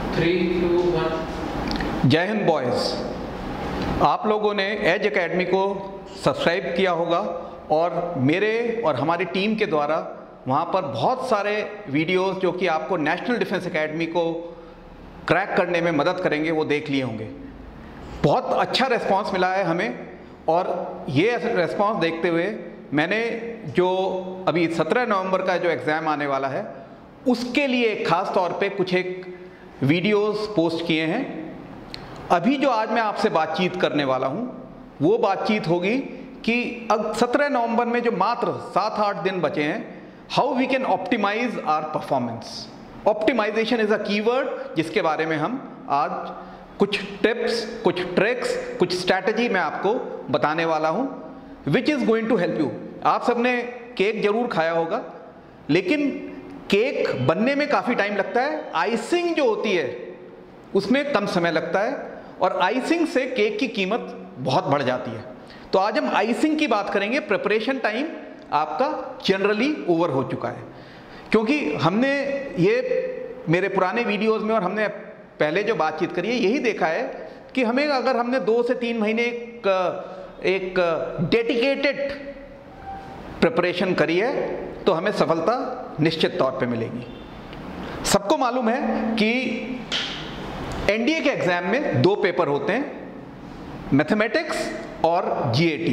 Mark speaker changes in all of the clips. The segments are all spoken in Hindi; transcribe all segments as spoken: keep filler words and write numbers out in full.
Speaker 1: Three to one.
Speaker 2: जय हिंद बॉयज़। आप लोगों ने एज एकेडमी को सब्सक्राइब किया होगा और मेरे और हमारी टीम के द्वारा वहाँ पर बहुत सारे वीडियोस जो कि आपको नेशनल डिफेंस एकेडमी को क्रैक करने में मदद करेंगे वो देख लिए होंगे। बहुत अच्छा रिस्पांस मिला है हमें और ये रिस्पांस देखते हुए मैंने जो अभी सत्रह नवंबर का जो एग्ज़ाम आने वाला है उसके लिए ख़ास तौर पे कुछ एक वीडियोस पोस्ट किए हैं। अभी जो आज मैं आपसे बातचीत करने वाला हूँ वो बातचीत होगी कि अब सत्रह नवंबर में जो मात्र सात आठ दिन बचे हैं, how we can optimise our performance. Optimisation is a keyword जिसके बारे में हम आज कुछ टिप्स, कुछ ट्रिक्स, कुछ स्ट्रैटेजी मैं आपको बताने वाला हूँ which is going to help you. आप सबने केक जरूर खाया होगा, लेकिन केक बनने में काफ़ी टाइम लगता है, आइसिंग जो होती है उसमें कम समय लगता है और आइसिंग से केक की कीमत बहुत बढ़ जाती है। तो आज हम आइसिंग की बात करेंगे। प्रिपरेशन टाइम आपका जनरली ओवर हो चुका है, क्योंकि हमने ये मेरे पुराने वीडियोस में और हमने पहले जो बातचीत करी है यही देखा है कि हमें अगर हमने दो से तीन महीने एक, एक डेडिकेटेड प्रिपरेशन करी है तो हमें सफलता निश्चित तौर पे मिलेगी। सबको मालूम है कि एनडीए के एग्जाम में दो पेपर होते हैं, मैथमेटिक्स और GAT,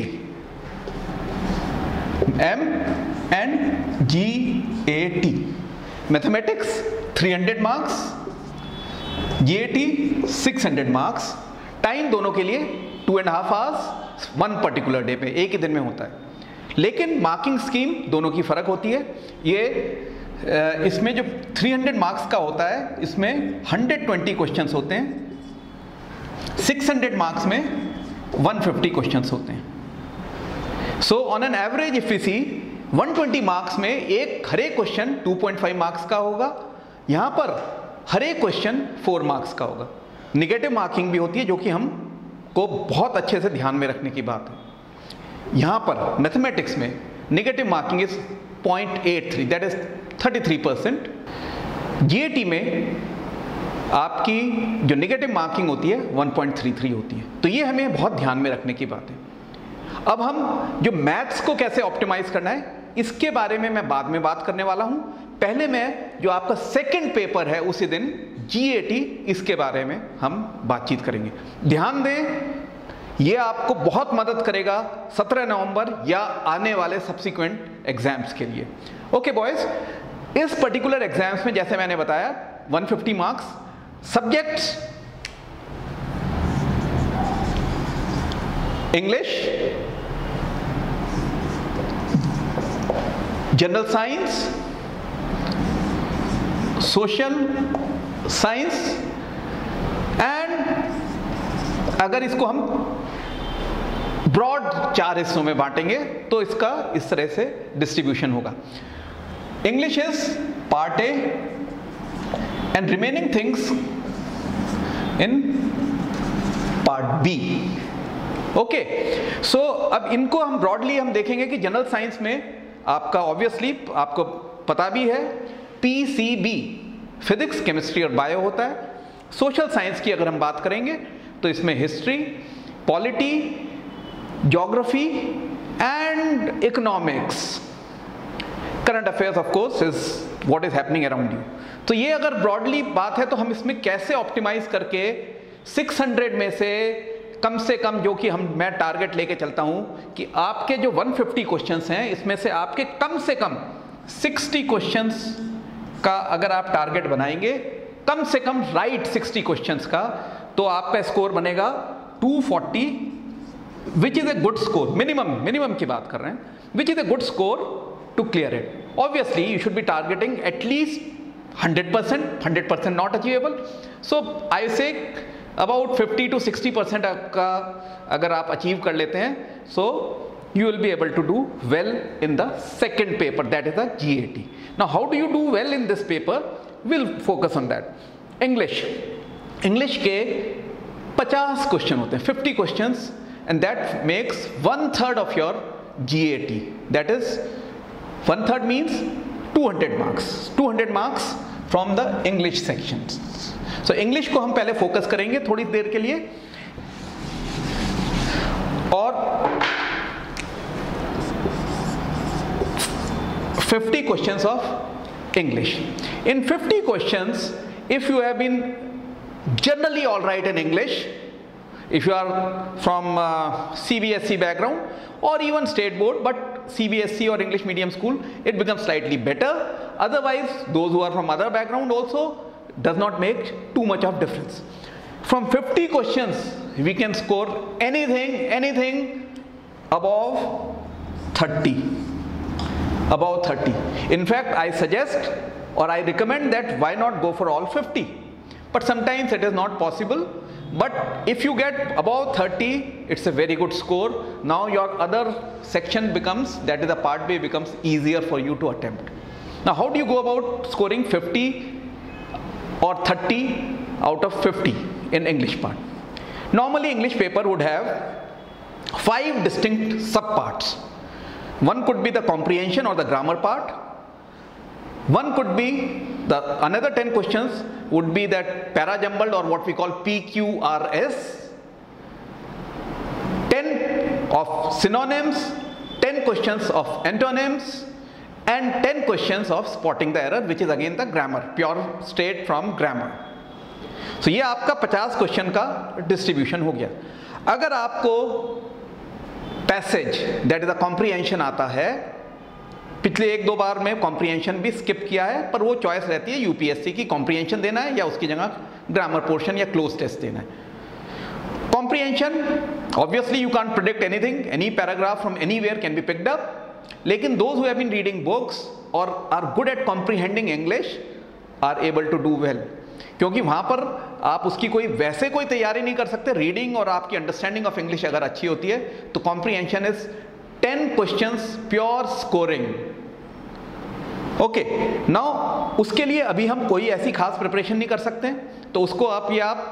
Speaker 2: M and GAT. Mathematics तीन सौ मार्क्स, जीएटी छह सौ मार्क्स। टाइम दोनों के लिए two and half hours one particular day पे, एक ही दिन में होता है। लेकिन मार्किंग स्कीम दोनों की फ़र्क होती है। ये इसमें जो तीन सौ मार्क्स का होता है इसमें एक सौ बीस क्वेश्चंस होते हैं, छह सौ मार्क्स में एक सौ पचास क्वेश्चंस होते हैं। So on an average if you see एक सौ बीस मार्क्स में एक हर एक क्वेश्चन दो पॉइंट पाँच मार्क्स का होगा, यहाँ पर हर एक क्वेश्चन चार मार्क्स का होगा। निगेटिव मार्किंग भी होती है जो कि हम को बहुत अच्छे से ध्यान में रखने की बात है। यहाँ पर मैथमेटिक्स में negative marking is point eight three, that is thirty three percent. GAT में आपकी जो निगेटिव मार्किंग होती है वन पॉइंट थ्री थ्री होती है। तो ये हमें बहुत ध्यान में रखने की बात है। अब हम जो मैथ्स को कैसे ऑप्टिमाइज करना है इसके बारे में मैं बाद में बात करने वाला हूं। पहले मैं जो आपका सेकंड पेपर है उसी दिन जीएटी, इसके बारे में हम बातचीत करेंगे। ध्यान दें, ये आपको बहुत मदद करेगा सत्रह नवंबर या आने वाले सब्सिक्वेंट एग्जाम्स के लिए। ओके बॉयज, इस पर्टिकुलर एग्जाम्स में जैसे मैंने बताया एक सौ पचास marks. Subjects English, general science, social science and अगर इसको हम ब्रॉड चार हिस्सों में बांटेंगे तो इसका इस तरह से डिस्ट्रीब्यूशन होगा। English is part A and remaining things in part B. Okay, so अब इनको हम ब्रॉडली हम देखेंगे कि जनरल साइंस में आपका ऑब्वियसली आपको पता भी है पीसीबी, फिजिक्स, केमिस्ट्री और बायो होता है। सोशल साइंस की अगर हम बात करेंगे तो इसमें history, polity, geography and economics, current affairs of course is what is happening around you. तो ये अगर ब्रॉडली बात है तो हम इसमें कैसे ऑप्टिमाइज करके छह सौ में से कम से कम, जो कि हम मैं टारगेट लेके चलता हूं कि आपके जो एक सौ पचास क्वेश्चंस हैं इसमें से आपके कम से कम साठ क्वेश्चंस का अगर आप टारगेट बनाएंगे, कम से कम राइट साठ क्वेश्चंस का, तो आपका स्कोर बनेगा दो सौ चालीस, which is a good score. Minimum minimum की बात कर रहे हैं, which is a good score to clear it. Obviously you should be targeting at least hundred percent, hundred percent not achievable. So I say about fifty to sixty percent का अगर आप अचीव कर लेते हैं, सो you will be able to do well in the second paper, that is the G A T. Now how do you do well in this paper? We'll focus on that. English, English के पचास क्वेश्चन होते हैं, fifty questions, and that makes one third of your G A T. That is one third means two hundred marks. two hundred marks from the English sections. So English को हम पहले फोकस करेंगे थोड़ी देर के लिए, और fifty questions of English. In fifty questions, if you have been generally all right in English, if you are from uh, C B S E background or even state board, but C B S E or English medium school, it becomes slightly better. Otherwise, those who are from other background also does not make too much of difference. From fifty questions, we can score anything, anything above thirty. Above thirty. In fact, I suggest or I recommend that why not go for all fifty. But sometimes it is not possible. But if you get above thirty, it's a very good score. Now your other section becomes, that is the part B, becomes easier for you to attempt. Now how do you go about scoring fifty or thirty out of fifty in English part? Normally English paper would have five distinct subparts. One could be the comprehension or the grammar part. One could be the another ten questions would be that para jumbled or what we call P Q R S. ten of synonyms, ten questions of antonyms, and ten questions of spotting the error, which is again the grammar, pure straight from grammar. So ये आपका fifty क्वेश्चन का डिस्ट्रीब्यूशन हो गया. अगर आपको passage that is the comprehension आता है, पिछले एक दो बार में कॉम्प्रीहेंशन भी स्किप किया है, पर वो चॉइस रहती है यूपीएससी की, कॉम्प्रीहेंशन देना है या उसकी जगह ग्रामर पोर्शन या क्लोज टेस्ट देना है. Comprehension obviously you can't predict anything, any paragraph from anywhere can be picked up, लेकिन those who have been reading books और are good at comprehending English are able to do well, क्योंकि वहां पर आप उसकी कोई वैसे कोई तैयारी नहीं कर सकते. रीडिंग और आपकी अंडरस्टैंडिंग ऑफ इंग्लिश अगर अच्छी होती है तो comprehension is ten questions pure scoring. Okay, now उसके लिए अभी हम कोई ऐसी खास प्रिपरेशन नहीं कर सकते, तो उसको आप ये आप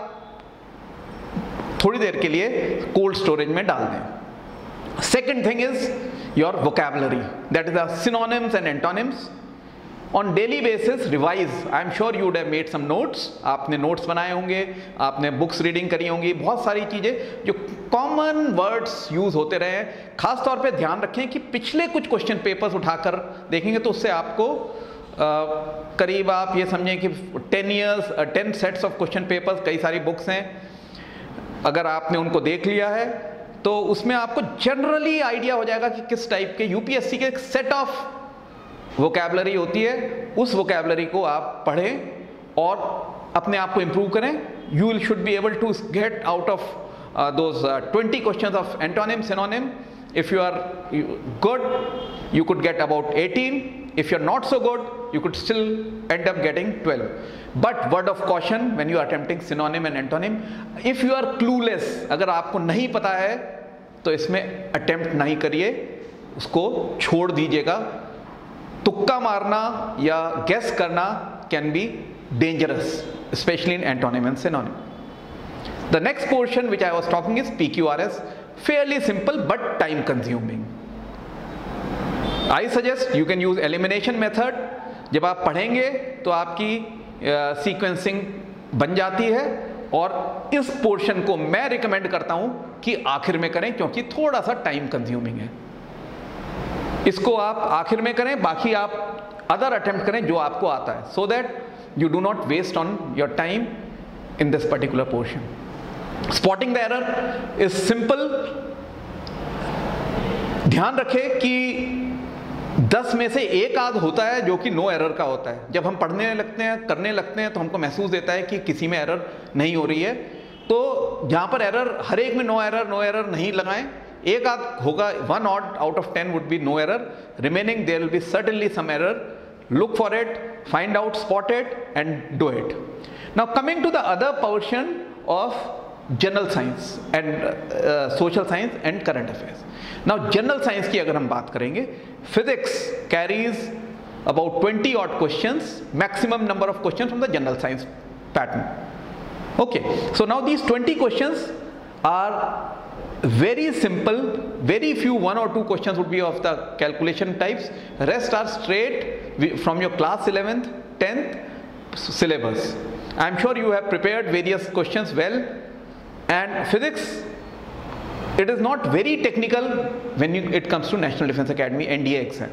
Speaker 2: थोड़ी देर के लिए कोल्ड स्टोरेज में डाल दें. Second thing is your vocabulary, that is the synonyms and antonyms. On daily basis revise. I am sure you would have made some notes, आपने नोट्स बनाए होंगे, आपने बुक्स रीडिंग करी होंगी, बहुत सारी चीज़ें जो कॉमन वर्ड्स यूज़ होते रहे हैं. खास तौर पे ध्यान रखें कि पिछले कुछ क्वेश्चन पेपर्स उठाकर देखेंगे तो उससे आपको आ, करीब आप ये समझें कि ten years ten sets of question papers, कई सारी बुक्स हैं, अगर आपने उनको देख लिया है तो उसमें आपको जनरली आइडिया हो जाएगा कि किस टाइप के यूपीएससी के सेट ऑफ वोकैबुलरी होती है. उस वोकैबुलरी को आप पढ़ें और अपने आप को इम्प्रूव करें. You will should be able to get out of those twenty questions of antonym, synonym. If you are good you could get about eighteen. If you're not so good, you could still end up getting twelve. But word of caution when you are attempting synonym and antonym, if you are clueless, अगर आपको नहीं पता है तो इसमें attempt नहीं करिए, उसको छोड़ दीजिएगा. तुक्का मारना या guess करना can be dangerous, especially in antonym and synonym. The next portion which I was talking is P Q R S, fairly simple but time consuming. I suggest you can use elimination method. जब आप पढ़ेंगे तो आपकी सीक्वेंसिंग uh, बन जाती है, और इस पोर्शन को मैं रिकमेंड करता हूं कि आखिर में करें क्योंकि थोड़ा सा टाइम कंज्यूमिंग है. इसको आप आखिर में करें, बाकी आप अदर अटेम्प्ट करें जो आपको आता है, so that you do not waste on your time in this particular portion. Spotting the error is simple. ध्यान रखें कि दस में से एक आध होता है जो कि नो एरर का होता है. जब हम पढ़ने लगते हैं, करने लगते हैं, तो हमको महसूस देता है कि किसी में एरर नहीं हो रही है. तो जहाँ पर एरर, हर एक में नो एरर नो एरर नहीं लगाएं. एक आध होगा, one odd out of ten would be no error. Remaining there will be certainly some error. Look for it, find out, spot it, and do it. Now coming to the other portion of general science and uh, social science and current affairs. Now general science की अगर हम बात करेंगे, physics carries about twenty odd questions, maximum number of questions from the general science pattern. Okay, so now these twenty questions are very simple. Very few, one or two questions would be of the calculation types. Rest are straight from your class eleventh, tenth syllabus. I am sure you have prepared various questions well, and physics, it is not very technical when you, it comes to National Defence Academy N D A exam.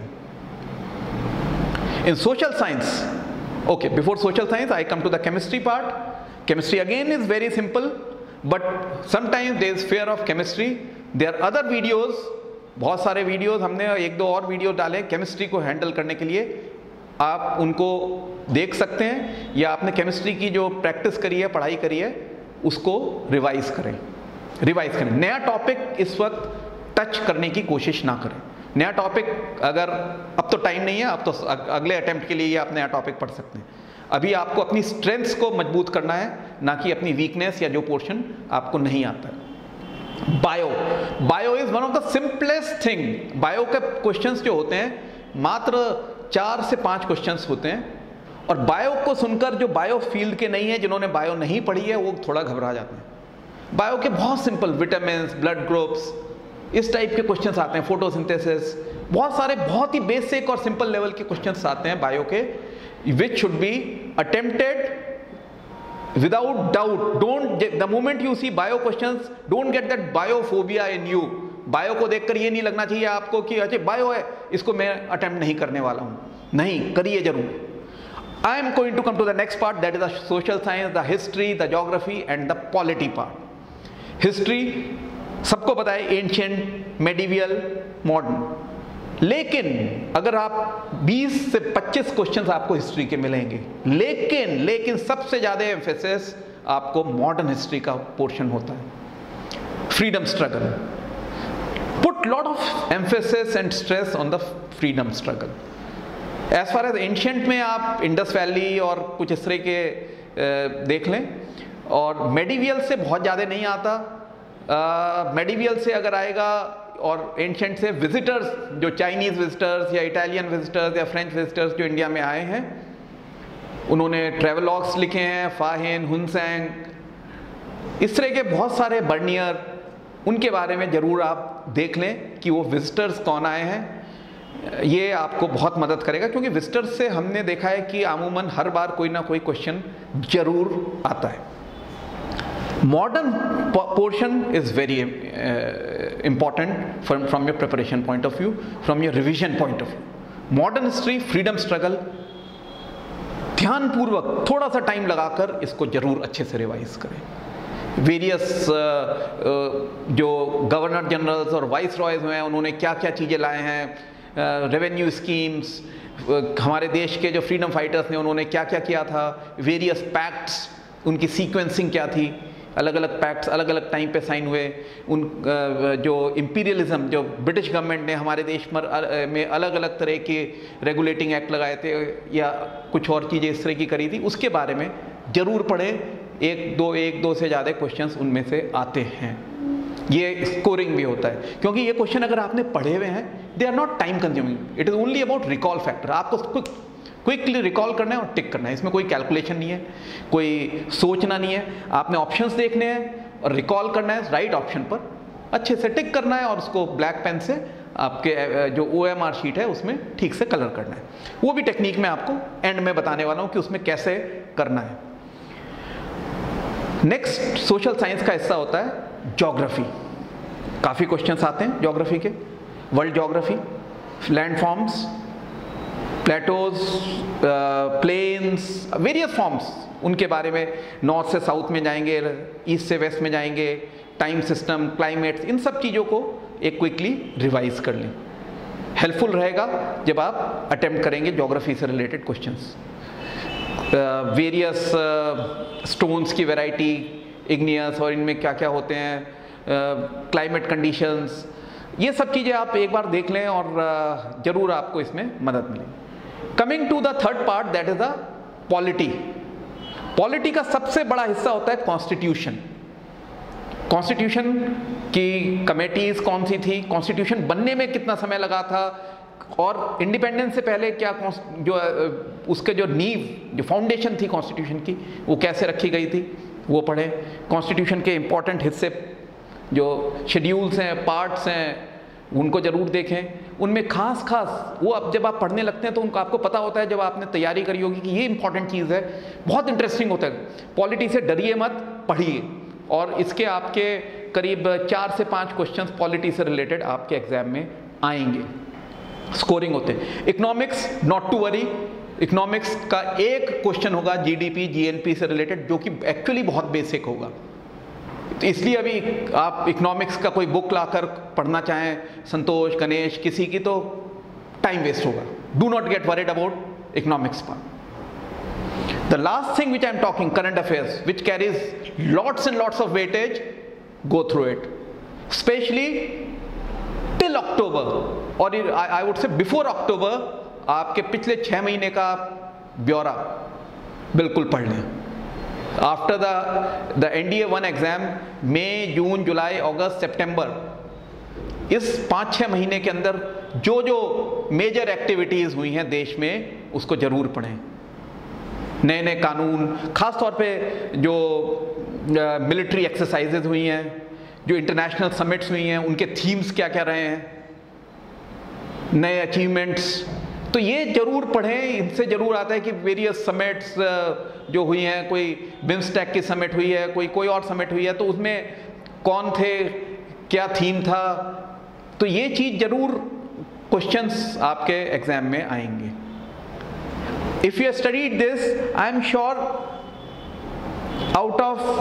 Speaker 2: In social science, okay, before social science I come to the chemistry part. Chemistry again is very simple, but sometimes there is fear of chemistry. There are other videos, बहुत सारे वीडियोस हमने एक दो और वीडियो डाले केमिस्ट्री को हैंडल करने के लिए, आप उनको देख सकते हैं, या आपने केमिस्ट्री की जो प्रैक्टिस करी है, पढ़ाई करी है, उसको रिवाइज करें रिवाइज करें नया टॉपिक इस वक्त टच करने की कोशिश ना करें। नया टॉपिक अगर अब तो टाइम नहीं है, अब तो अगले अटेम्प्ट के लिए आप नया टॉपिक पढ़ सकते हैं। अभी आपको अपनी स्ट्रेंथ्स को मजबूत करना है, ना कि अपनी वीकनेस या जो पोर्शन आपको नहीं आता है। Bio bio is one of the simplest thing. Bio के क्वेश्चंस जो होते हैं मात्र चार से पांच क्वेश्चंस होते हैं, और बायो को सुनकर जो बायो फील्ड के नहीं है, जिन्होंने बायो नहीं पढ़ी है, वो थोड़ा घबरा जाते हैं। बायो के बहुत सिंपल विटामिन, ब्लड ग्रुप्स, इस टाइप के क्वेश्चंस आते हैं, फोटोसिंथेसिस, बहुत सारे बहुत ही बेसिक और सिंपल लेवल के क्वेश्चंस आते हैं बायो के, which should be attempted without doubt. Don't, the moment you see bio questions, don't get that biophobia in you. Bio को देखकर ये नहीं लगना चाहिए आपको कि अच्छा बायो है, इसको मैं अटेम्प्ट नहीं करने वाला हूं। नहीं, करिए जरूर। I am going to come to the next part, that is the social science, the history, the geography and the polity part. History सबको पता है, एंशिएंट, मेडिवियल, मॉडर्न। लेकिन अगर आप बीस से पच्चीस क्वेश्चंस आपको हिस्ट्री के मिलेंगे, लेकिन लेकिन सबसे ज़्यादा एम्फेसिस आपको मॉडर्न हिस्ट्री का पोर्शन होता है। Freedom struggle, put lot of emphasis and stress on the freedom struggle. As far as ancient में आप इंडस वैली और कुछ इस तरह के देख लें, और मेडिवियल से बहुत ज़्यादा नहीं आता। मेडिवियल uh, से अगर आएगा, और एंशिएंट से विजिटर्स, जो चाइनीज़ विजिटर्स या इटालियन विजिटर्स या फ्रेंच विजिटर्स जो इंडिया में आए हैं, उन्होंने ट्रेवलॉग्स लिखे हैं, फाहिन, हुनसेंग, इस तरह के बहुत सारे बर्नियर, उनके बारे में ज़रूर आप देख लें कि वो विजिटर्स कौन आए हैं। ये आपको बहुत मदद करेगा, क्योंकि विजिटर्स से हमने देखा है कि अमूमन हर बार कोई ना कोई क्वेश्चन जरूर आता है। Modern portion is very important from from your preparation point of view, from your revision point of view. Modern history, freedom struggle, ध्यानपूर्वक थोड़ा सा टाइम लगाकर इसको जरूर अच्छे से रिवाइज करें। वेरियस uh, uh, जो गवर्नर जनरल्स और वाइस रॉयज हैं, उन्होंने क्या क्या चीज़ें लाए हैं, रेवेन्यू uh, स्कीम्स, uh, हमारे देश के जो फ्रीडम फाइटर्स ने उन्होंने क्या क्या किया था, वेरियस पैक्ट्स, उनकी सीक्वेंसिंग क्या थी, अलग अलग पैक्ट्स अलग अलग टाइम पे साइन हुए। उन uh, जो इम्पीरियलिज्म, जो ब्रिटिश गवर्नमेंट ने हमारे देश में अलग अलग तरह के रेगुलेटिंग एक्ट लगाए थे या कुछ और चीज़ें इस तरह की करी थी, उसके बारे में ज़रूर पढ़ें। एक दो एक दो से ज़्यादा क्वेश्चंस उनमें से आते हैं। ये स्कोरिंग भी होता है, क्योंकि ये क्वेश्चन अगर आपने पढ़े हुए हैं, they are not time consuming, it is only about recall factor. आपको क्विकली रिकॉल करना है और टिक करना है, इसमें कोई कैलकुलेशन नहीं है, कोई सोचना नहीं है। आपने ऑप्शंस देखने हैं और रिकॉल करना है, राइट ऑप्शन पर अच्छे से टिक करना है, और उसको ब्लैक पेन से आपके जो ओ एम आर शीट है उसमें ठीक से कलर करना है। वो भी टेक्निक मैं आपको एंड में बताने वाला हूँ कि उसमें कैसे करना है। नेक्स्ट सोशल साइंस का हिस्सा होता है ज्योग्राफी। काफ़ी क्वेश्चंस आते हैं ज्योग्राफी के, world geography, landforms, plateaus, plains, various forms, उनके बारे में नॉर्थ से साउथ में जाएंगे, ईस्ट से वेस्ट में जाएंगे, टाइम सिस्टम, क्लाइमेट्स, इन सब चीज़ों को एक क्विकली रिवाइज कर लें। हेल्पफुल रहेगा जब आप अटेम्प्ट करेंगे ज्योग्राफी से रिलेटेड क्वेश्चंस। वेरियस स्टोन्स की वैरायटी, इग्नियस, और इनमें क्या क्या होते हैं, क्लाइमेट कंडीशंस, ये सब चीज़ें आप एक बार देख लें और uh, ज़रूर आपको इसमें मदद मिलेगी। Coming to the third part, that is the polity. Polity का सबसे बड़ा हिस्सा होता है कॉन्स्टिट्यूशन। कॉन्स्टिट्यूशन की कमेटीज कौन सी थी, कॉन्स्टिट्यूशन बनने में कितना समय लगा था, और इंडिपेंडेंस से पहले क्या जो उसके जो नींव, जो फाउंडेशन थी कॉन्स्टिट्यूशन की, वो कैसे रखी गई थी, वो पढ़ें। कॉन्स्टिट्यूशन के इंपॉर्टेंट हिस्से जो शेड्यूल्स हैं, पार्ट्स हैं, उनको ज़रूर देखें। उनमें खास खास वो अब जब आप पढ़ने लगते हैं तो उनको आपको पता होता है, जब आपने तैयारी करी होगी कि ये इंपॉर्टेंट चीज़ है, बहुत इंटरेस्टिंग होता है। पॉलिटी से डरिए मत, पढ़िए, और इसके आपके करीब चार से पाँच क्वेश्चंस पॉलिटी से रिलेटेड आपके एग्जाम में आएंगे, स्कोरिंग होते हैं। Economics, not to worry, economics का एक क्वेश्चन होगा जीडीपी जीएनपी से रिलेटेड, जो कि एक्चुअली बहुत बेसिक होगा। तो इसलिए अभी आप इकोनॉमिक्स का कोई बुक लाकर पढ़ना चाहें, संतोष, गणेश, किसी की, तो टाइम वेस्ट होगा। Do not get worried about economics part. The last thing which I am talking, current affairs, which carries lots and lots of weightage, go through it, specially till October, और आई वुड से बिफोर अक्टूबर आपके पिछले छह महीने का ब्यौरा बिल्कुल पढ़ लें। After the the NDA one exam, मई, जून, जुलाई, अगस्त, सितंबर, इस पाँच छः महीने के अंदर जो जो मेजर एक्टिविटीज़ हुई हैं देश में, उसको ज़रूर पढ़ें। नए नए कानून, खास तौर पे जो मिलिट्री एक्सरसाइजेज हुई हैं, जो इंटरनेशनल समिट्स हुई हैं, उनके थीम्स क्या क्या रहे हैं, नए अचीवमेंट्स, तो ये जरूर पढ़ें। इनसे जरूर आता है कि वेरियस समिट्स जो हुई हैं, कोई बिम्स्टेक की समिट हुई है, कोई कोई और समिट हुई है, तो उसमें कौन थे, क्या थीम था, तो ये चीज़ जरूर क्वेश्चंस आपके एग्जाम में आएंगे। If you studied this, I am sure out of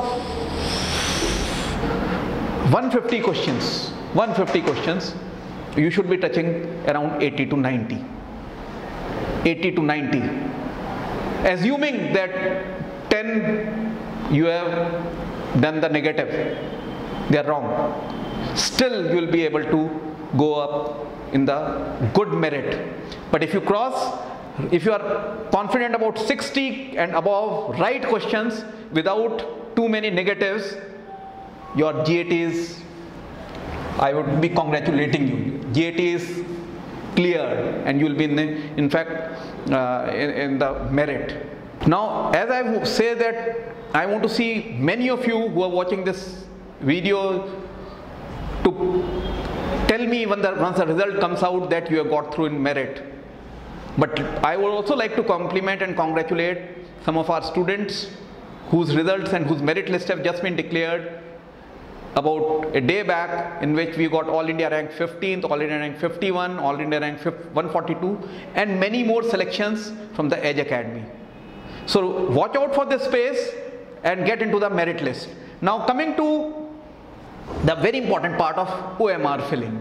Speaker 2: one fifty questions, one fifty questions, you should be touching around eighty to ninety, eighty to ninety, assuming that ten you have done the negative, they are wrong, still you will be able to go up in the good merit. But if you cross, if you are confident about sixty and above right questions without too many negatives, your G A T is, I would be congratulating you. G A T is clear and you will be in, the, in fact uh, in, in the merit. Now, as I say that, I want to see many of you who are watching this video to tell me when the, once the result comes out that you have got through in merit. But I would also like to compliment and congratulate some of our students whose results and whose merit list have just been declared about a day back, in which we got All India rank fifteenth, All India rank fifty-one, All India rank one forty-two, and many more selections from the Edge Academy. So watch out for this space and get into the merit list. Now coming to the very important part of O M R filling.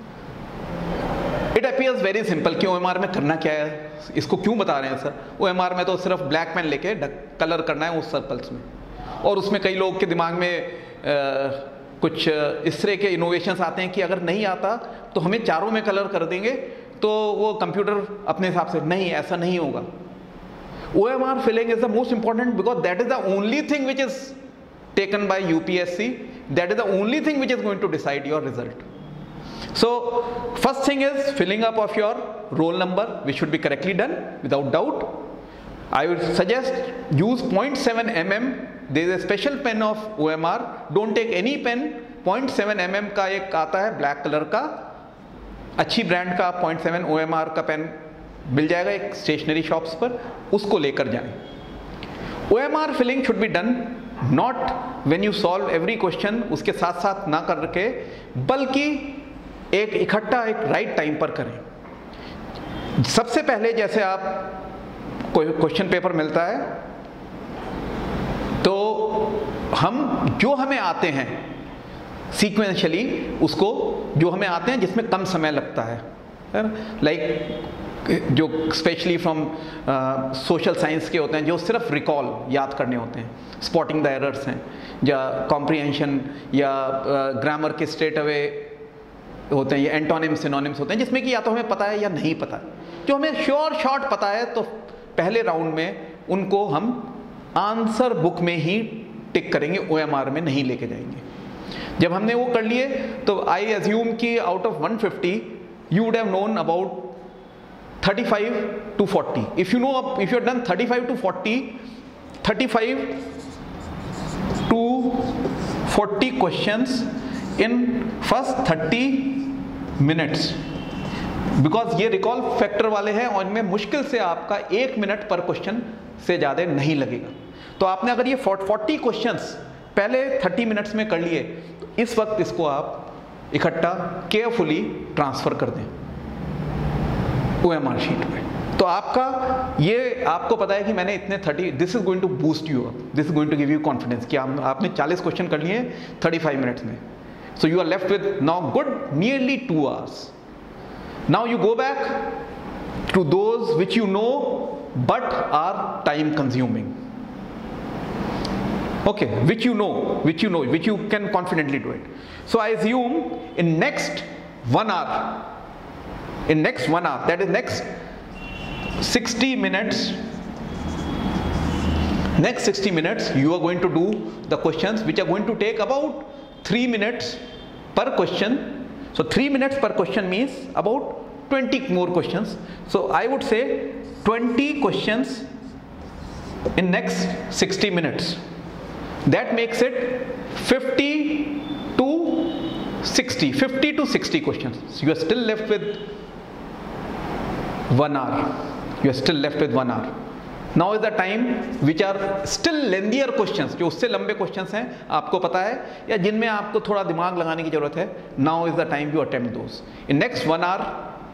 Speaker 2: It appears very simple कि O M R में करना क्या है, इसको क्यों बता रहे हैं सर? O M R में तो सिर्फ ब्लैक पेन लेके कलर करना है उस सर्कल्स में, और उसमें कई लोग के दिमाग में आ, कुछ इस तरह के इनोवेशंस आते हैं कि अगर नहीं आता तो हमें चारों में कलर कर देंगे, तो वो कंप्यूटर अपने हिसाब से, नहीं, ऐसा नहीं होगा। O M R filling is the most important because that is the only thing which is taken by U P S C. That is the only thing which is going to decide your result. So first thing is filling up of your roll number, which should be correctly done without doubt. I would suggest use zero point seven millimeter. There is a special pen of O M R. Don't take any pen. zero point seven millimeter का एक आता है ब्लैक कलर का, अच्छी ब्रांड का zero point seven O M R का पेन मिल जाएगा एक स्टेशनरी शॉप्स पर, उसको लेकर जाएं। O M R filling should be done not when you solve every question, उसके साथ साथ ना करके, बल्कि एक इकट्ठा एक राइट टाइम पर करें। सबसे पहले जैसे आप कोई क्वेश्चन पेपर मिलता है तो हम जो हमें आते हैं सीक्वेंशियली, उसको जो हमें आते हैं जिसमें कम समय लगता है, लाइक जो स्पेशली फ्रॉम सोशल साइंस के होते हैं, जो सिर्फ रिकॉल याद करने होते हैं, स्पॉटिंग द एरर्स हैं, या कॉम्प्रिहेंशन या ग्रामर के स्ट्रेट अवे होते हैं, या एंटोनिम्स सिनोनिम्स होते हैं, जिसमें कि या तो हमें पता है या नहीं पता। जो हमें श्योर शॉर्ट पता है तो पहले राउंड में उनको हम आंसर बुक में ही टिक करेंगे, O M R में नहीं लेके जाएंगे। जब हमने वो कर लिए तो आई एज्यूम कि out of one fifty you would have known about thirty-five to forty. If you know, if you have done thirty-five to forty, thirty-five to forty questions in first thirty minutes, because ये रिकॉल फैक्टर वाले हैं और इनमें मुश्किल से आपका एक मिनट पर क्वेश्चन से ज़्यादा नहीं लगेगा। तो आपने अगर ये फोर्टी क्वेश्चंस पहले थर्टी मिनट्स में कर लिए तो इस वक्त इसको आप इकट्ठा केयरफुली ट्रांसफ़र कर दें ओ एम आर शीट में। तो आपका ये आपको पता है कि मैंने इतने thirty, this is going to boost you up, this is going to give you confidence कि आप, आपने चालीस क्वेश्चन कर लिए थर्टी फाइव मिनट्स में। So you are left with now good nearly two hours. Now you go back to those which you know but are time consuming, okay, which you know, which you know, which you can confidently do it. So I assume in next one hour, in next one hour, that is next sixty minutes, next sixty minutes, you are going to do the questions which are going to take about three minutes per question. So three minutes per question means about twenty more questions. So I would say twenty questions in next sixty minutes. That makes it fifty to sixty, fifty to sixty questions. So you are still left with one hour. You are still left with one hour. Now is the time which are still lengthier questions, जो उससे लंबे questions हैं, आपको पता है या जिनमें आपको थोड़ा दिमाग लगाने की जरूरत है. Now is the time you attempt those. In next one hour,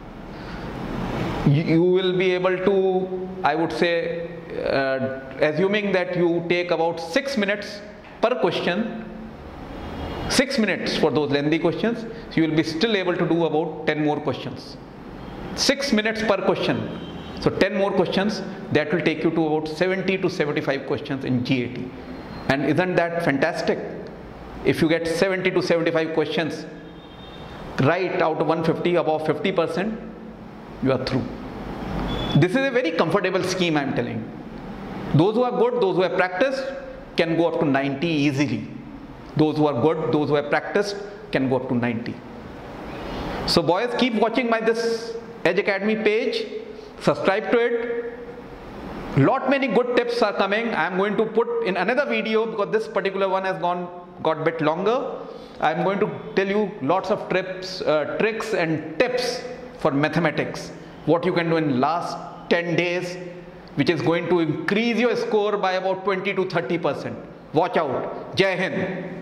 Speaker 2: you, you will be able to, I would say, Uh, assuming that you take about six minutes per question, six minutes for those lengthy questions, so you will be still able to do about ten more questions. Six minutes per question, so ten more questions, that will take you to about seventy to seventy-five questions in G A T. And isn't that fantastic? If you get seventy to seventy-five questions right out of one hundred fifty, about fifty percent, you are through. This is a very comfortable scheme, I am telling you. Those who are good, those who have practiced, can go up to ninety easily. Those who are good, those who have practiced, can go up to ninety. So boys, keep watching my this Edge Academy page. Subscribe to it. Lot many good tips are coming. I am going to put in another video because this particular one has gone got bit longer. I am going to tell you lots of trips, uh, tricks and tips for mathematics. What you can do in last ten days, which is going to increase your score by about twenty to thirty percent. Watch out. Jai Hind.